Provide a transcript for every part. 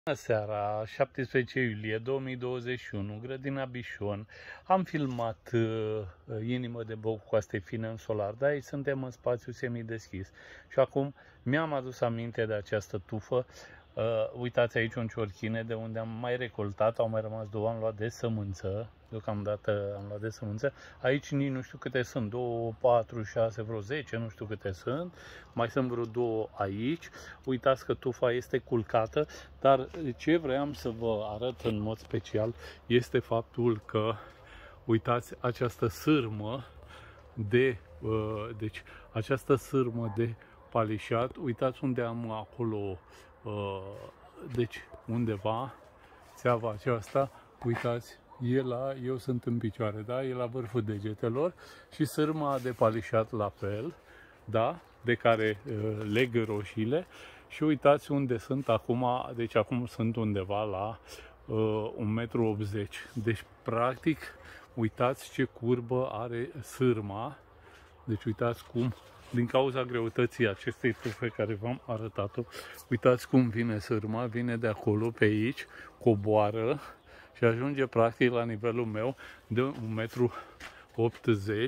Bună seara, 17 iulie 2021, Grădina Bișon. Am filmat inimă de boc cu coaste fine în solar, dar aici suntem în spațiu semideschis. Și acum mi-am adus aminte de această tufă. Uitați aici un ciorchine de unde am mai recoltat, au mai rămas două, am luat de sămânță. Deocamdată am luat de sămânță. Aici nici nu știu câte sunt, 2, 4, 6, vreo 10, nu știu câte sunt. Mai sunt vreo 2 aici. Uitați că tufa este culcată, dar ce vreau să vă arăt în mod special este faptul că, uitați, această sârmă de, această sârmă de palișat, uitați unde am acolo, deci undeva, țeava aceasta, uitați, eu sunt în picioare, da? E la vârful degetelor și sârma de palișat la fel, da? De care leg roșiile și uitați unde sunt acum, deci acum sunt undeva la 1,80 m. Deci practic, uitați ce curbă are sârma, deci uitați cum, din cauza greutății acestei tufe care v-am arătat-o, uitați cum vine sârma, vine de acolo pe aici, coboară și ajunge practic la nivelul meu de 1,80 m,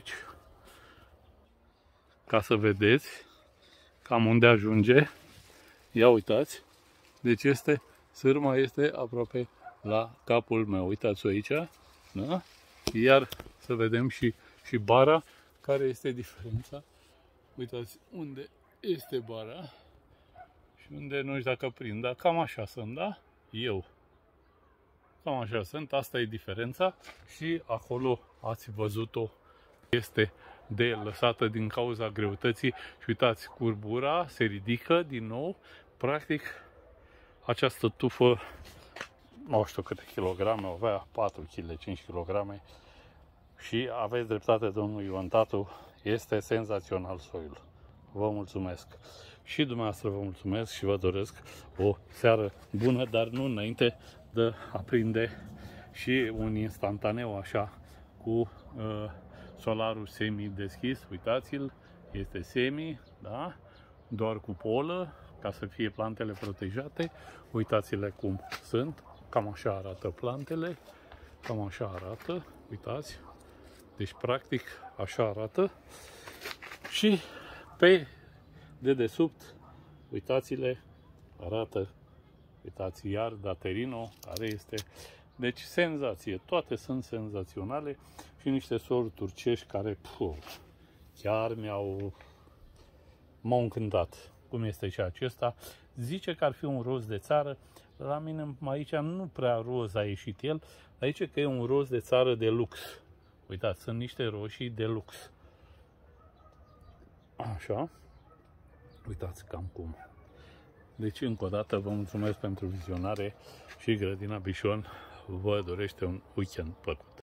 ca să vedeți cam unde ajunge. Ia uitați, deci sârma este aproape la capul meu, uitați-o aici, da? Iar să vedem și bara, care este diferența. Uitați unde este bara și unde nu știu dacă prind, dar cam așa sunt, da? Cam așa sunt, asta e diferența și acolo ați văzut-o, este de lăsată din cauza greutății și uitați, curbura se ridică din nou, practic această tufă, nu știu câte kilograme, avea 4 kg, 5 kg și aveți dreptate, domnul Ioan Tatu, este senzațional soiul. Vă mulțumesc și dumneavoastră vă mulțumesc și vă doresc o seară bună, dar nu înainte de a prinde și un instantaneu așa cu solarul semi-deschis. Uitați-l, este semi, da? Doar cu polă, ca să fie plantele protejate. Uitați-le cum sunt, cam așa arată plantele, cam așa arată, uitați. Deci practic așa arată și pe dedesubt, uitați-le, arată, uitați iar Daterino, care este, deci senzație, toate sunt senzaționale și niște sori turcești care chiar m-au încântat. Cum este și acesta, zice că ar fi un roz de țară, la mine aici nu prea roz a ieșit el, aici că e un roz de țară de lux. Uitați, sunt niște roșii de lux. Așa. Uitați cam cum. Deci, încă o dată, vă mulțumesc pentru vizionare și Grădina Bișon vă dorește un weekend plăcut.